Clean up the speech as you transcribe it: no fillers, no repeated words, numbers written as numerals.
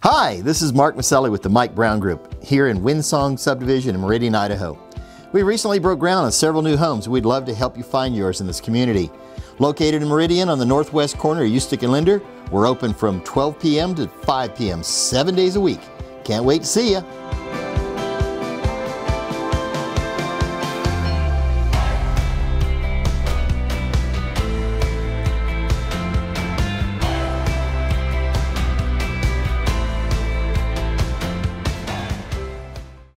Hi, this is Mark Maselli with the Mike Brown Group here in Windsong Subdivision in Meridian, Idaho. We recently broke ground on several new homes. We'd love to help you find yours in this community. Located in Meridian on the northwest corner of Ustick and Linder, we're open from 12 p.m. to 5 p.m. 7 days a week. Can't wait to see you.